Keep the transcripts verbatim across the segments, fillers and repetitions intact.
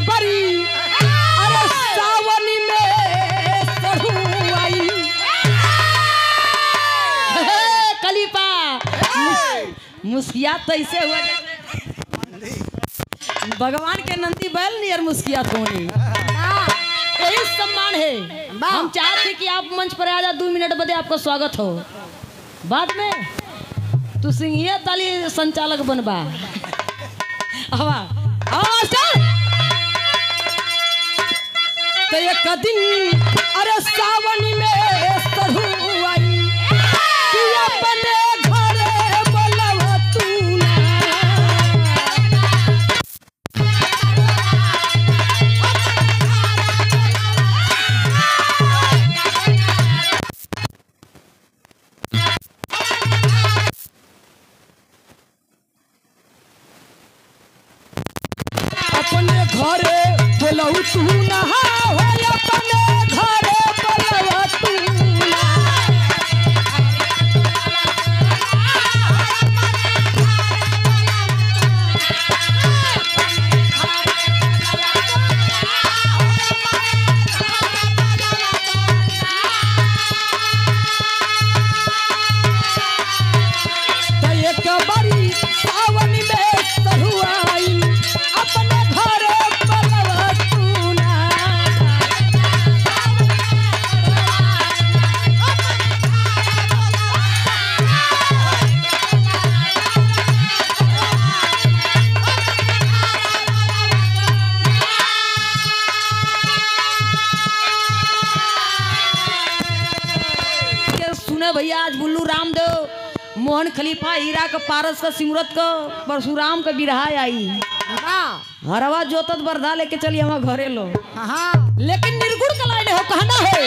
कबरी अरे सावनी में सरहू आई कलीपा मुस्कियात तो ऐसे हुआ भगवान के नंदी बैल नहीं यार मुस्कियात होनी यही सम्मान है। हम चाहते हैं कि आप मंच पर आ जाए, दो मिनट बदे आपका स्वागत हो। बाद में तू सिंहिया ताली संचालक बनबा हवा तो एक दिन अरे सावनी में सरहू आई कि अपने घरे बोलवा तू ना अपने घरे बोलऊ तू ना हो अपने घरे बोलवा तू ना तो एक बारी सावन में सरहू आई अपने घरे बोलवा तू ना के सुने भैया आज बुल्लू रामदेव मोहन खलीफा हीरा का पारस का सिमरत का परशुराम का बिरहा आई हरवा जोतत बरधा लेके चलिए हम घरे लो लेकिन निर्गुण का लाइन हो कहना है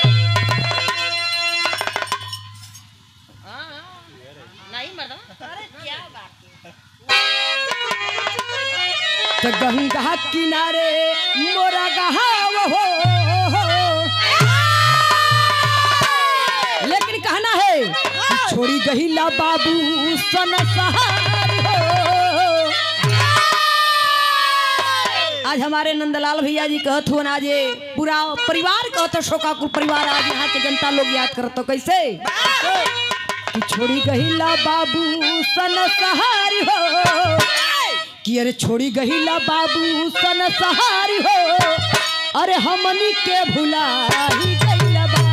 नहीं मर्दा अरे क्या बात तो गंगा किनारे मोरा गहाव हो लेकिन कहना है कि छोड़ी गहिला बाबू सन सहार हो। आज हमारे नंदलाल भैया जी कहत हो आज पूरा परिवार कहत शोकाकुल परिवार आज यहाँ के जनता लोग याद करत तो कैसे कि छोड़ी गहिला बाबू सन सहारी हो कि अरे छोड़ी गहिला बाबू सन सहारी हो अरे हमनी के भुला ही गइला बाबू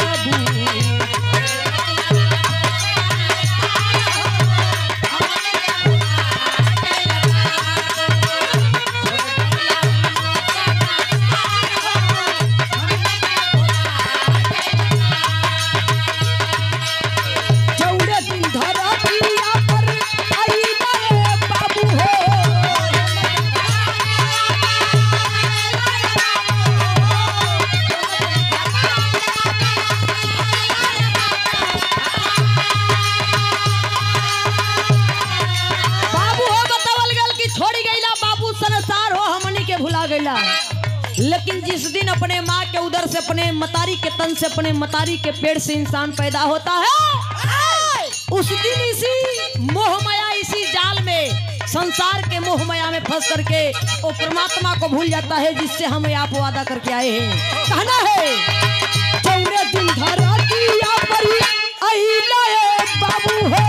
लेकिन जिस दिन अपने माँ के उदर से अपने मतारी के तन से अपने मतारी के पेड़ से इंसान पैदा होता है उस दिन इसी मोह माया इसी जाल में संसार के मोह माया में फंस करके वो परमात्मा को भूल जाता है जिससे हम आप वादा करके आए हैं। कहना है चौरे दिन धरा दिया परी अहिला बाबू है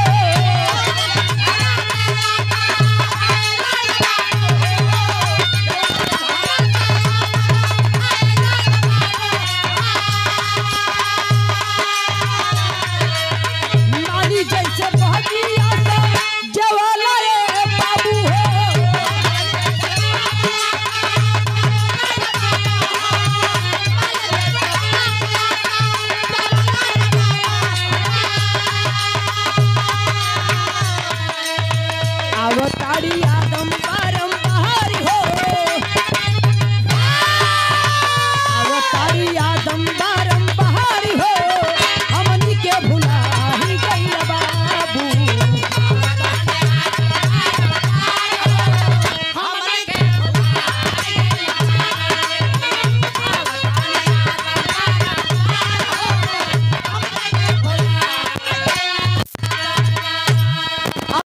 अवतारी आदम परम